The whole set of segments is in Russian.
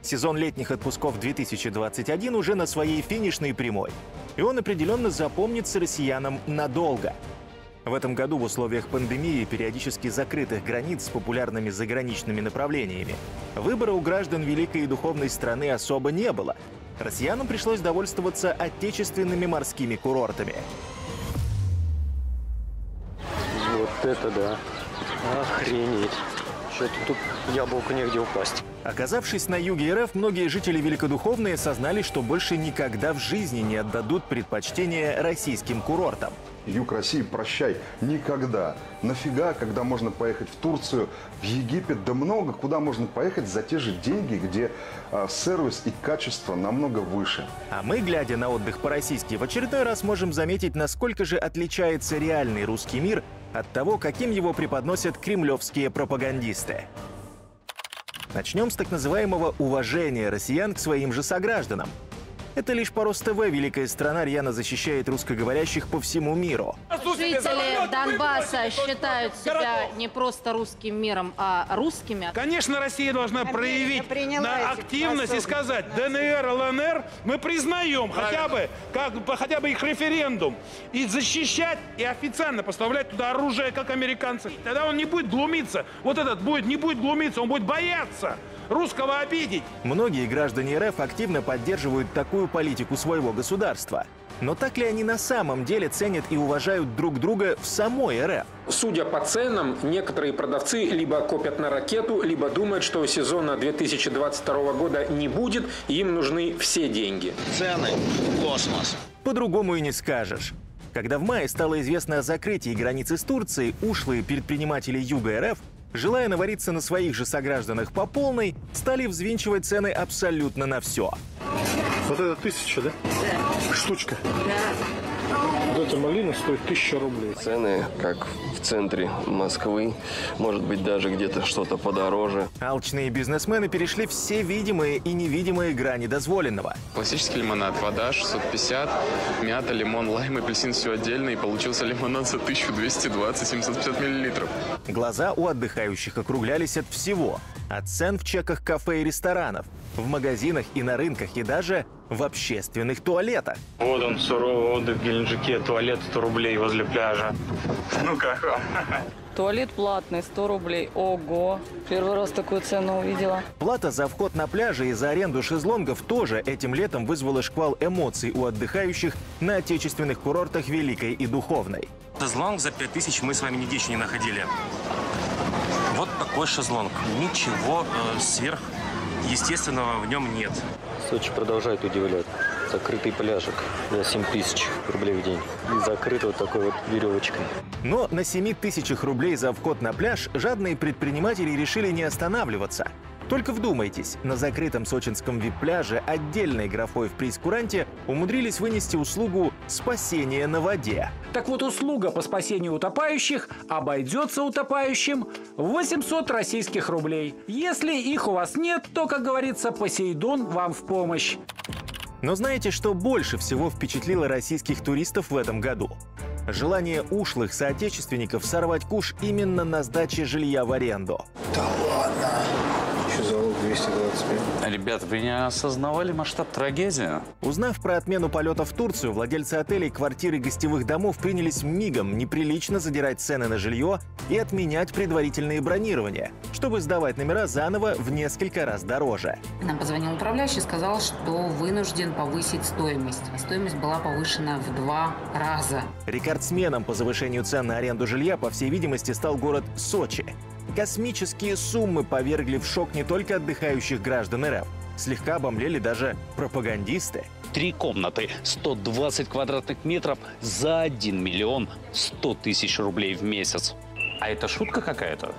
Сезон летних отпусков 2021 уже на своей финишной прямой. И он определенно запомнится россиянам надолго. В этом году в условиях пандемии, периодически закрытых границ с популярными заграничными направлениями, выбора у граждан великой и духовной страны особо не было. Россиянам пришлось довольствоваться отечественными морскими курортами. Вот это да. Охренеть. Что-то тут яблоку негде упасть. Оказавшись на юге РФ, многие жители великодуховной осознали, что больше никогда в жизни не отдадут предпочтение российским курортам. Юг России, прощай, никогда. Нафига, когда можно поехать в Турцию, в Египет, да много, куда можно поехать за те же деньги, где сервис и качество намного выше. А мы, глядя на отдых по-российски, в очередной раз можем заметить, насколько же отличается реальный русский мир от того, каким его преподносят кремлевские пропагандисты. Начнем с так называемого уважения россиян к своим же согражданам. Это лишь по Роств великая страна рьяно защищает русскоговорящих по всему миру. Жители Донбасса считают себя не просто русским миром, а русскими. Конечно, Россия должна проявить на активность и сказать: ДНР, ЛНР мы признаем хотя бы их референдум. И защищать, и официально поставлять туда оружие, как американцы. Тогда он не будет глумиться. Вот этот не будет глумиться, он будет бояться русского обидеть. Многие граждане РФ активно поддерживают такую политику своего государства. Но так ли они на самом деле ценят и уважают друг друга в самой РФ? Судя по ценам, некоторые продавцы либо копят на ракету, либо думают, что сезона 2022 года не будет, и им нужны все деньги. Цены – космос. По-другому и не скажешь. Когда в мае стало известно о закрытии границы с Турцией, ушлые предприниматели Юга РФ, желая навариться на своих же согражданах по полной, стали взвинчивать цены абсолютно на все. Вот это 1000, да? Да. Штучка? Да. Вот эта малина стоит 1000 рублей. Цены, как в центре Москвы, может быть, даже где-то что-то подороже. Алчные бизнесмены перешли все видимые и невидимые грани дозволенного. Классический лимонад, вода 650, мята, лимон, лайм, апельсин, все отдельно, и получился лимонад за 1220-750 миллилитров. Глаза у отдыхающих округлялись от всего. От цен в чеках кафе и ресторанов, в магазинах и на рынках, и даже в общественных туалетах. Вот он, суровый отдых в Геленджике, туалет 100 рублей возле пляжа. Ну как вам? Туалет платный, 100 рублей. Ого! Первый раз такую цену увидела. Плата за вход на пляжи и за аренду шезлонгов тоже этим летом вызвала шквал эмоций у отдыхающих на отечественных курортах Великой и Духовной. Шезлонг за 5000 мы с вами нигде еще не находили. Вот такой шезлонг. Ничего сверхъестественного в нем нет. Сочи продолжает удивлять. Закрытый пляжик за 7000 рублей в день. И закрыт вот такой вот веревочкой. Но на 7000 рублей за вход на пляж жадные предприниматели решили не останавливаться. Только вдумайтесь, на закрытом сочинском вип-пляже отдельной графой в прейскуранте умудрились вынести услугу «спасение на воде». Так вот, услуга по спасению утопающих обойдется утопающим в 800 российских рублей. Если их у вас нет, то, как говорится, Посейдон вам в помощь. Но знаете, что больше всего впечатлило российских туристов в этом году? Желание ушлых соотечественников сорвать куш именно на сдаче жилья в аренду. Да ладно. Еще залог 225. Ребята, вы не осознавали масштаб трагедии? Узнав про отмену полета в Турцию, владельцы отелей, квартир и гостевых домов принялись мигом неприлично задирать цены на жилье и отменять предварительные бронирования, чтобы сдавать номера заново в несколько раз дороже. Нам позвонил управляющий и сказал, что вынужден повысить стоимость. Стоимость была повышена в 2 раза. Рекордсменом по завышению цен на аренду жилья, по всей видимости, стал город Сочи. Космические суммы повергли в шок не только отдыхающих граждан РФ. Слегка обомлели даже пропагандисты. 3 комнаты, 120 квадратных метров за 1 миллион 100 тысяч рублей в месяц. А это шутка какая-то?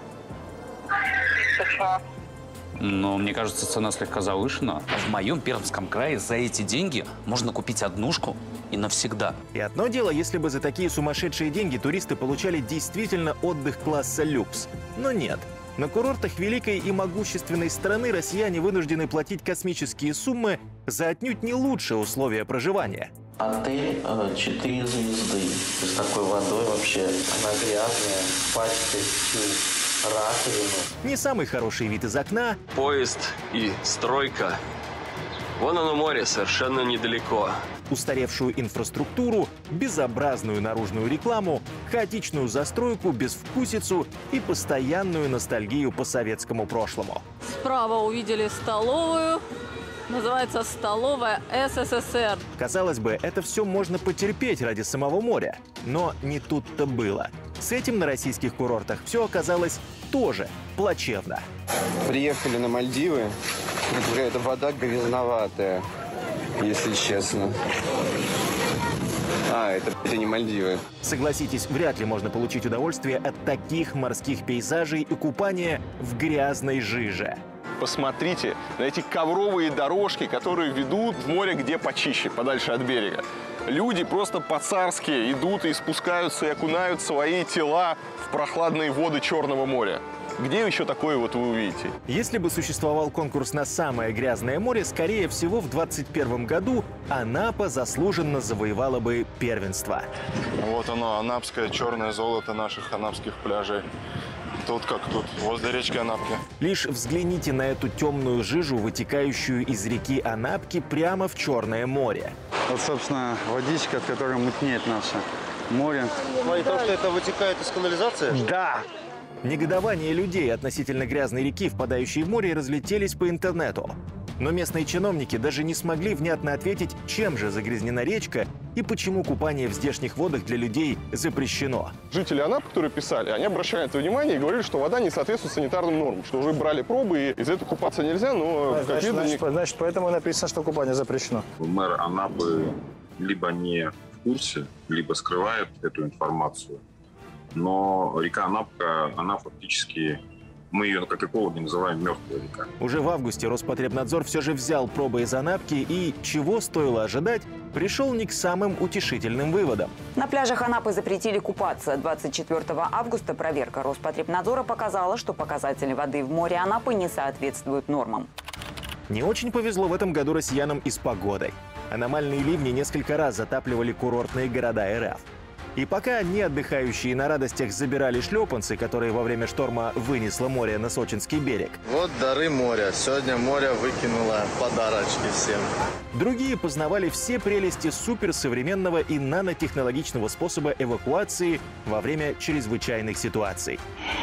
Но мне кажется, цена слегка завышена. В моем Пермском крае за эти деньги можно купить однушку и навсегда. И одно дело, если бы за такие сумасшедшие деньги туристы получали действительно отдых класса люкс. Но нет. На курортах великой и могущественной страны россияне вынуждены платить космические суммы за отнюдь не лучшие условия проживания. Отель 4 звезды. С такой водой вообще она грязная, пачкает всю раковину. Не самый хороший вид из окна. Поезд и стройка. Вон оно море, совершенно недалеко. Устаревшую инфраструктуру, безобразную наружную рекламу, хаотичную застройку, безвкусицу и постоянную ностальгию по советскому прошлому. Справа увидели столовую. Называется «Столовая СССР». Казалось бы, это все можно потерпеть ради самого моря. Но не тут-то было. С этим на российских курортах все оказалось тоже плачевно. Приехали на Мальдивы. Какая-то вода грязноватая, если честно. Это не Мальдивы. Согласитесь, вряд ли можно получить удовольствие от таких морских пейзажей и купания в грязной жиже. Посмотрите на эти ковровые дорожки, которые ведут в море, где почище, подальше от берега. Люди просто по-царски идут и спускаются и окунают свои тела в прохладные воды Черного моря. Где еще такое вот вы увидите? Если бы существовал конкурс на самое грязное море, скорее всего, в 2021 году Анапа заслуженно завоевала бы первенство. Вот оно, анапское черное золото наших анапских пляжей. Тут как тут, возле речки Анапки. Лишь взгляните на эту темную жижу, вытекающую из реки Анапки прямо в Черное море. Вот, собственно, водичка, от которой мутнеет наше море. И то, что это вытекает из канализации? Да! Негодование людей относительно грязной реки, впадающей в море, разлетелись по интернету. Но местные чиновники даже не смогли внятно ответить, чем же загрязнена речка и почему купание в здешних водах для людей запрещено. Жители Анапы, которые писали, они обращали на это внимание и говорили, что вода не соответствует санитарным нормам, что уже брали пробы, и из этого купаться нельзя, но... Значит, поэтому написано, что купание запрещено. Мэр Анапы либо не в курсе, либо скрывает эту информацию. Но река Анапка, она фактически, мы ее как экологи называем мертвая река. Уже в августе Роспотребнадзор все же взял пробы из Анапки и, чего стоило ожидать, пришел не к самым утешительным выводам. На пляжах Анапы запретили купаться. 24 августа проверка Роспотребнадзора показала, что показатели воды в море Анапы не соответствуют нормам. Не очень повезло в этом году россиянам и с погодой. Аномальные ливни несколько раз затапливали курортные города РФ. И пока одни отдыхающие на радостях забирали шлепанцы, которые во время шторма вынесло море на сочинский берег. Вот дары моря. Сегодня море выкинуло подарочки всем. Другие познавали все прелести суперсовременного и нанотехнологичного способа эвакуации во время чрезвычайных ситуаций.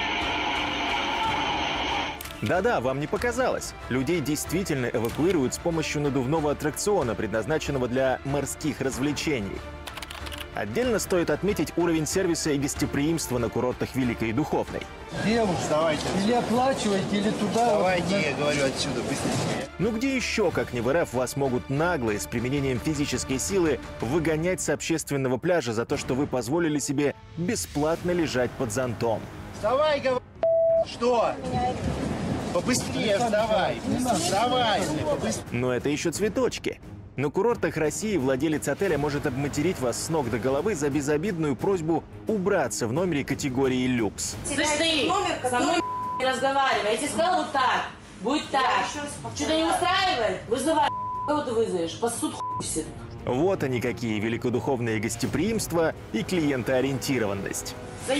Да-да, вам не показалось. Людей действительно эвакуируют с помощью надувного аттракциона, предназначенного для морских развлечений. Отдельно стоит отметить уровень сервиса и гостеприимства на курортах Великой и Духовной. Девушка, давайте. Или оплачивайте, или туда. Давайте, я говорю, отсюда, быстрее. Ну где еще, как не в РФ, вас могут нагло и с применением физической силы выгонять с общественного пляжа за то, что вы позволили себе бесплатно лежать под зонтом? Вставай, говорю. Что? Побыстрее вставай. Вставай, побыстрее. Но это еще цветочки. На курортах России владелец отеля может обматерить вас с ног до головы за безобидную просьбу убраться в номере категории люкс. Слышь ты, со мной не разговаривай. Я тебе сказала вот так, будет так. Что-то не устраивает? Вызывай, кого ты вызовешь? Посуд все. Вот они какие великодуховные гостеприимство и клиентоориентированность.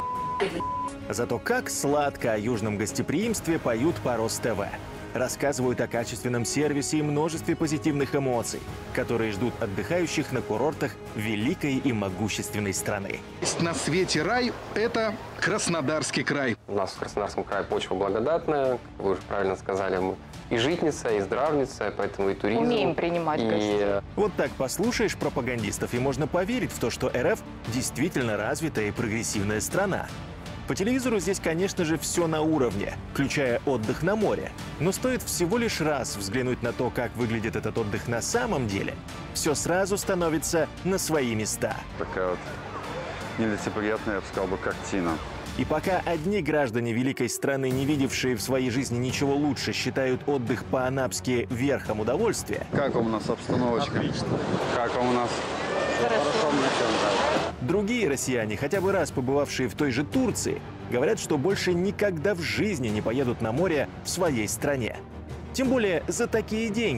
Зато как сладко о южном гостеприимстве поют по Рос-ТВ. Рассказывают о качественном сервисе и множестве позитивных эмоций, которые ждут отдыхающих на курортах великой и могущественной страны. На свете рай – это Краснодарский край. У нас в Краснодарском крае почва благодатная, как вы уже правильно сказали, мы и житница, и здравница, поэтому и туризм. Умеем принимать гостей. Вот так послушаешь пропагандистов, и можно поверить в то, что РФ действительно развитая и прогрессивная страна. По телевизору здесь, конечно же, все на уровне, включая отдых на море. Но стоит всего лишь раз взглянуть на то, как выглядит этот отдых на самом деле, все сразу становится на свои места. Такая вот нелицеприятная, я бы сказал, картина. И пока одни граждане великой страны, не видевшие в своей жизни ничего лучше, считают отдых по-анапски верхом удовольствия. Как у нас обстановочка? Отлично. Как у нас? Хорошо. Другие россияне, хотя бы раз побывавшие в той же Турции, говорят, что больше никогда в жизни не поедут на море в своей стране. Тем более за такие деньги.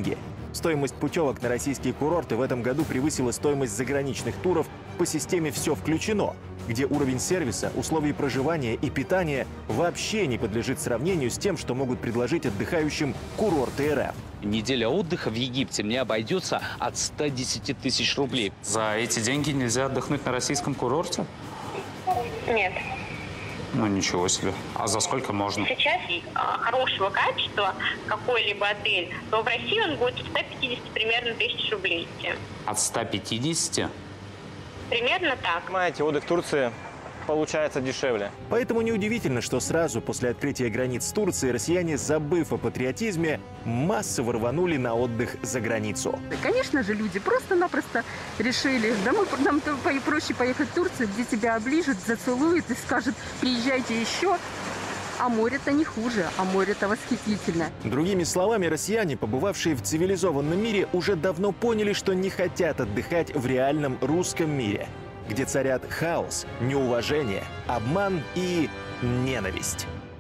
Стоимость путевок на российские курорты в этом году превысила стоимость заграничных туров по системе «Все включено», где уровень сервиса, условий проживания и питания вообще не подлежит сравнению с тем, что могут предложить отдыхающим курорты РФ. Неделя отдыха в Египте мне обойдется от 110 тысяч рублей. За эти деньги нельзя отдохнуть на российском курорте? Нет. Ну, ничего себе. А за сколько можно? Сейчас хорошего качества какой-либо отель, то в России он будет 150 примерно тысяч рублей. От 150? Примерно так. Понимаете, отдых в Турции получается дешевле. Поэтому неудивительно, что сразу после открытия границ с Турцией россияне, забыв о патриотизме, массово рванули на отдых за границу. Конечно же, люди просто-напросто решили, нам проще поехать в Турцию, где тебя оближут, зацелуют и скажут: приезжайте еще. А море-то не хуже, а море-то восхитительно. Другими словами, россияне, побывавшие в цивилизованном мире, уже давно поняли, что не хотят отдыхать в реальном русском мире, где царят хаос, неуважение, обман и ненависть.